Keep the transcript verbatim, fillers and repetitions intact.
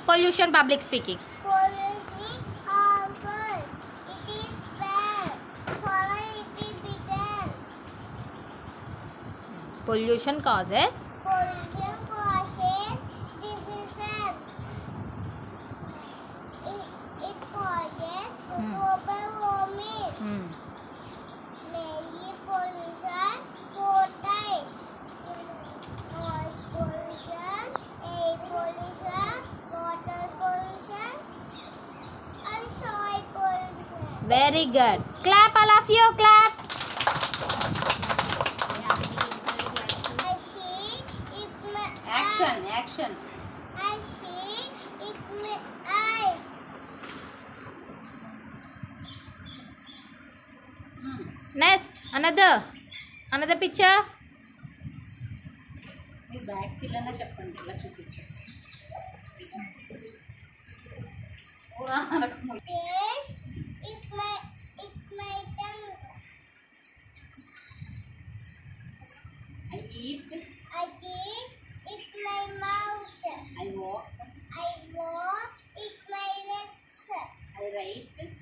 Pollution, public speaking. Pollution harmful. It is bad. For it is bad. Pollution causes. Pollution causes diseases. It, it causes Hmm. global warming. Hmm. Mainly pollution, four types. Noise pollution, air pollution, water pollution, and soil pollution. Very good. Clap, all of you. Clap. I see it my Action, action. I see it my eyes. Next, another. Another picture. మీ back పిల్లన చెప్పండి ఇలా చూపించు. ఊరా అనకము. This is my it my tongue. I eat, I eat it my mouth. I walk, I walk it my legs. I write,